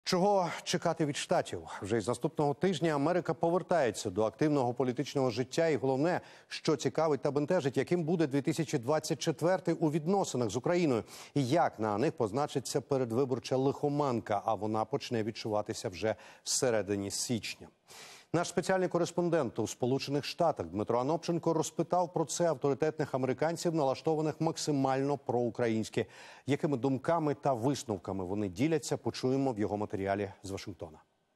Чого чекати від Штатів? Вже із наступного тижня Америка повертається до активного політичного життя. І головне, що цікавить та бентежить, яким буде 2024 у відносинах з Україною. І як на них позначиться передвиборча лихоманка, а вона почне відчуватися вже всередині січня. Наш спеціальний кореспондент у Сполучених Штатах Дмитро Анопченко розпитав про це авторитетних американців, налаштованих максимально проукраїнськи. Якими думками та висновками вони діляться, почуємо в його матеріалі з Вашингтона.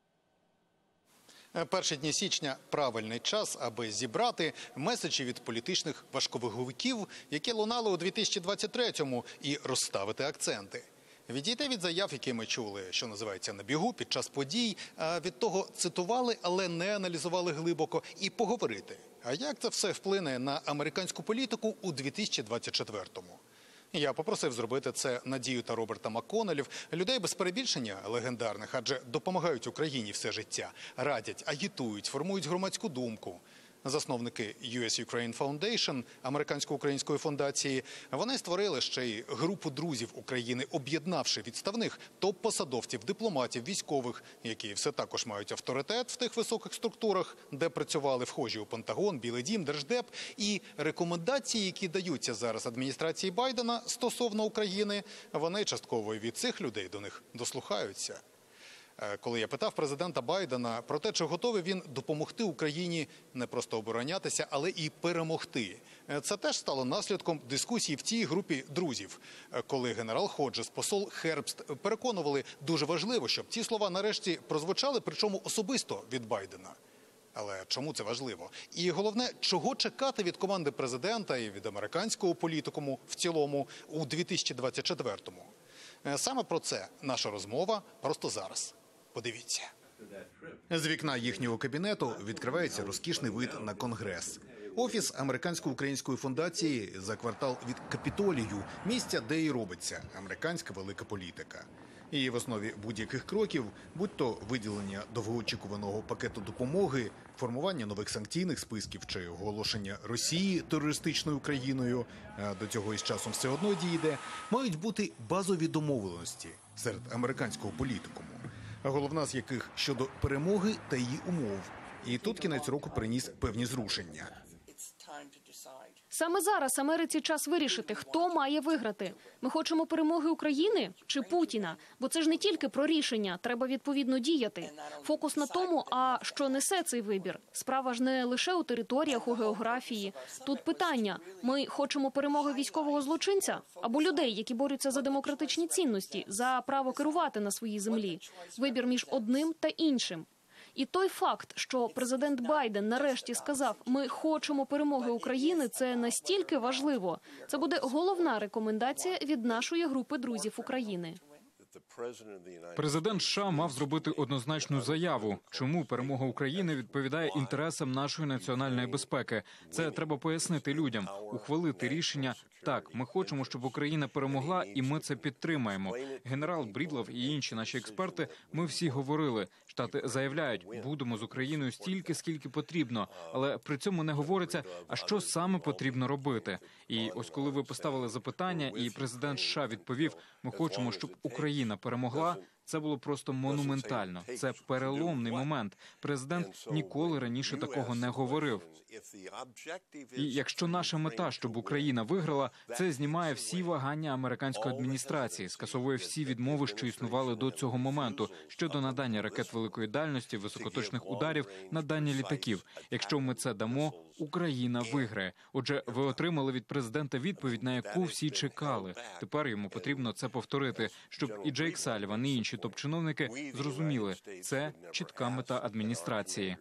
Перші дні січня – правильний час, аби зібрати меседжі від політичних важковаговиків, які лунали у 2023-му, і розставити акценти. Відійти від заяв, які ми чули, що називається, на бігу, під час подій, а від того цитували, але не аналізували глибоко, і поговорити. А як це все вплине на американську політику у 2024-му? Я попросив зробити це Надію та Роберта МакКоннелів, людей без перебільшення легендарних, адже допомагають Україні все життя, радять, агітують, формують громадську думку. Засновники US-Ukraine Foundation, американсько-української фундації, вони створили ще й групу друзів України, об'єднавши відставних топ-посадовців, дипломатів, військових, які все також мають авторитет в тих високих структурах, де працювали, вхожі у Пентагон, Білий дім, Держдеп. І рекомендації, які даються зараз адміністрації Байдена стосовно України, вони частково від цих людей до них дослухаються. Коли я питав президента Байдена про те, чи готовий він допомогти Україні не просто оборонятися, але і перемогти. Це теж стало наслідком дискусії в цій групі друзів. Коли генерал Ходжес, посол Хербст переконували, дуже важливо, щоб ці слова нарешті прозвучали, причому особисто від Байдена. Але чому це важливо? І головне, чого чекати від команди президента і від американського політикуму в цілому у 2024-му? Саме про це наша розмова просто зараз. Подивіться. З вікна їхнього кабінету відкривається розкішний вид на Конгрес. Офіс Американсько-української фундації за квартал від Капітолію, місця, де і робиться американська велика політика. І в основі будь-яких кроків, будь-то виділення довгоочікуваного пакету допомоги, формування нових санкційних списків чи оголошення Росії терористичною країною, до цього із часом все одно дійде, мають бути базові домовленості серед американського політикуму. Головна з яких щодо перемоги та її умов. І тут кінець року приніс певні зрушення. Саме зараз Америці час вирішити, хто має виграти. Ми хочемо перемоги України чи Путіна? Бо це ж не тільки про рішення, треба відповідно діяти. Фокус на тому, а що несе цей вибір. Справа ж не лише у територіях, у географії. Тут питання, ми хочемо перемоги військового злочинця? Або людей, які борються за демократичні цінності, за право керувати на своїй землі? Вибір між одним та іншим. І той факт, що президент Байден нарешті сказав, ми хочемо перемоги України, це настільки важливо. Це буде головна рекомендація від нашої групи друзів України. Президент США мав зробити однозначну заяву, чому перемога України відповідає інтересам нашої національної безпеки. Це треба пояснити людям, ухвалити рішення. Так, ми хочемо, щоб Україна перемогла, і ми це підтримаємо. Генерал Брідлов і інші наші експерти, ми всі говорили. Штати заявляють, будемо з Україною стільки, скільки потрібно. Але при цьому не говориться, а що саме потрібно робити. І ось коли ви поставили запитання, і президент США відповів, ми хочемо, щоб Україна перемогла, це було просто монументально. Це переломний момент. Президент ніколи раніше такого не говорив. І якщо наша мета, щоб Україна виграла, це знімає всі вагання американської адміністрації, скасовує всі відмови, що існували до цього моменту, щодо надання ракет великої дальності, високоточних ударів, надання літаків. Якщо ми це дамо, Україна виграє. Отже, ви отримали від президента відповідь, на яку всі чекали. Тепер йому потрібно це повторити, щоб і Джейк Салліван, і інші топ-чиновники зрозуміли – це чітка мета адміністрації.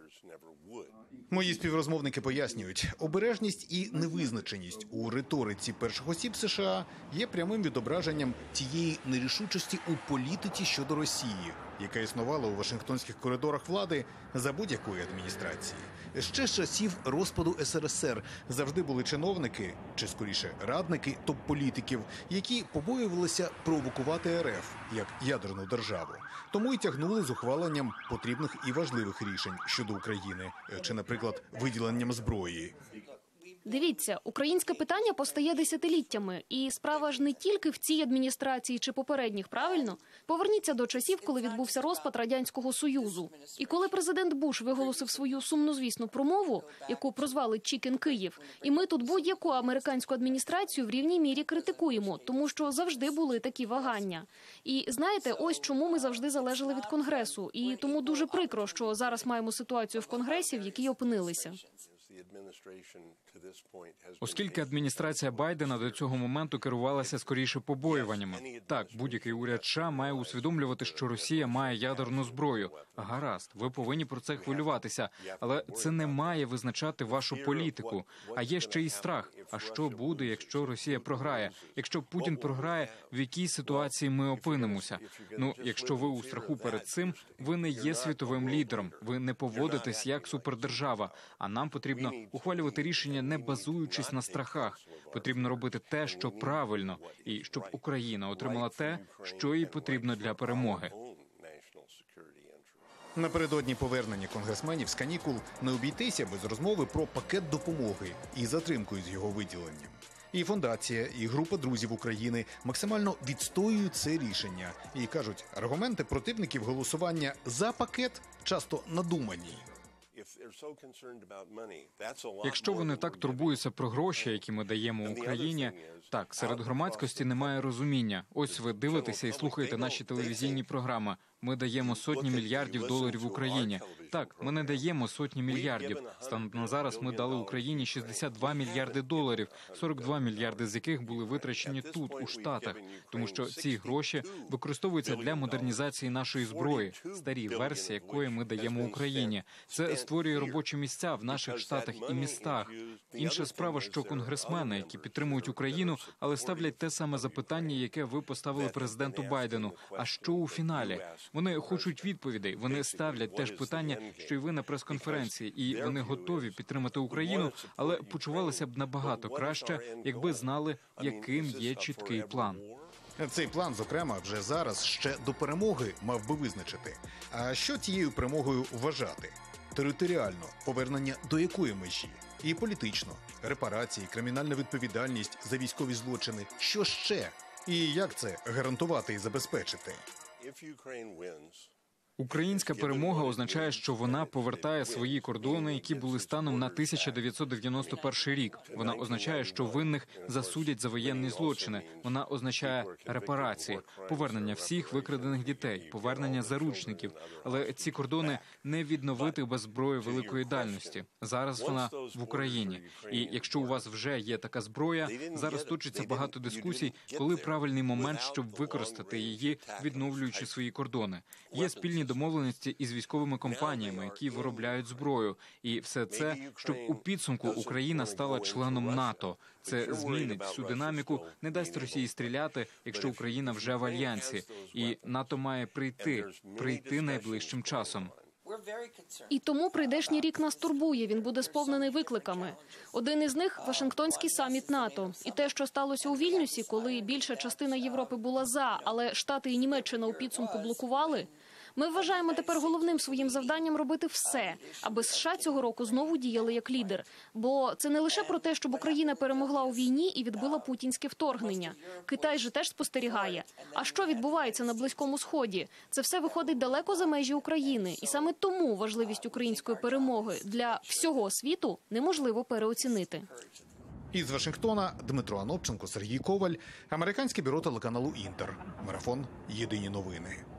Мої співрозмовники пояснюють, обережність і невизначеність у риториці перших осіб США є прямим відображенням тієї нерішучості у політиці щодо Росії, яка існувала у вашингтонських коридорах влади за будь-якої адміністрації. Ще з часів розпаду СРСР завжди були чиновники, чи скоріше радники топ-політиків, які побоювалися провокувати РФ як ядерну державу. Тому й тягнули з ухваленням потрібних і важливих рішень щодо України, чи, наприклад, виділенням зброї. Дивіться, українське питання постає десятиліттями. І справа ж не тільки в цій адміністрації чи попередніх, правильно? Поверніться до часів, коли відбувся розпад Радянського Союзу. І коли президент Буш виголосив свою сумнозвісну промову, яку прозвали «Чікен Київ», і ми тут будь-яку американську адміністрацію в рівній мірі критикуємо, тому що завжди були такі вагання. І знаєте, ось чому ми завжди залежали від Конгресу. І тому дуже прикро, що зараз маємо ситуацію в Конгресі, в якій опинилися. Оскільки адміністрація Байдена до цього моменту керувалася скоріше побоюваннями. Так, будь-який уряд США має усвідомлювати, що Росія має ядерну зброю. Гаразд, ви повинні про це хвилюватися, але це не має визначати вашу політику. А є ще й страх. А що буде, якщо Росія програє? Якщо Путін програє, в якій ситуації ми опинимося? Ну, якщо ви у страху перед цим, ви не є світовим лідером, ви не поводитесь як супердержава, а нам потрібно ухвалювати рішення, не базуючись на страхах. Потрібно робити те, що правильно, і щоб Україна отримала те, що їй потрібно для перемоги. Напередодні повернення конгресменів з канікул не обійтися без розмови про пакет допомоги і затримкою з його виділенням. І фондація, і група друзів України максимально відстоюють це рішення. І кажуть, аргументи противників голосування за пакет часто надумані. Якщо вони так турбуються про гроші, які ми даємо Україні, так, серед громадськості немає розуміння. Ось ви дивитеся і слухаєте наші телевізійні програми. Ми даємо сотні мільярдів доларів Україні. Так, ми не даємо сотні мільярдів. Станом на зараз ми дали Україні 62 мільярди доларів, 42 мільярди з яких були витрачені тут, у Штатах. Тому що ці гроші використовуються для модернізації нашої зброї, старі версії, якої ми даємо Україні. Це створює робочі місця в наших штатах і містах. Інша справа, що конгресмени, які підтримують Україну, але ставлять те саме запитання, яке ви поставили президенту Байдену. А що у фіналі? Вони хочуть відповідей, вони ставлять те ж питання, що й ви на прес-конференції, і вони готові підтримати Україну, але почувалися б набагато краще, якби знали, яким є чіткий план. Цей план, зокрема, вже зараз ще до перемоги мав би визначити. А що цією перемогою вважати? Територіально повернення до якої межі? І політично, репарації, кримінальна відповідальність за військові злочини. Що ще? І як це гарантувати і забезпечити? Українська перемога означає, що вона повертає свої кордони, які були станом на 1991 рік. Вона означає, що винних засудять за воєнні злочини. Вона означає репарації, повернення всіх викрадених дітей, повернення заручників. Але ці кордони не відновити без зброї великої дальності. Зараз вона в Україні. І якщо у вас вже є така зброя, зараз точиться багато дискусій, коли правильний момент, щоб використати її, відновлюючи свої кордони. Є спільні домовленості із військовими компаніями, які виробляють зброю. І все це, щоб у підсумку Україна стала членом НАТО. Це змінить всю динаміку, не дасть Росії стріляти, якщо Україна вже в альянсі. І НАТО має прийти найближчим часом. І тому прийдешній рік нас турбує, він буде сповнений викликами. Один із них – Вашингтонський саміт НАТО. І те, що сталося у Вільнюсі, коли більша частина Європи була за, але Штати і Німеччина у підсумку блокували. Ми вважаємо тепер головним своїм завданням робити все, аби США цього року знову діяли як лідер. Бо це не лише про те, щоб Україна перемогла у війні і відбила путінське вторгнення. Китай же теж спостерігає. А що відбувається на Близькому Сході? Це все виходить далеко за межі України. І саме тому важливість української перемоги для всього світу неможливо переоцінити. Із Вашингтона Дмитро Анопченко, Сергій Коваль, американське бюро телеканалу «Інтер». Марафон. Єдині новини.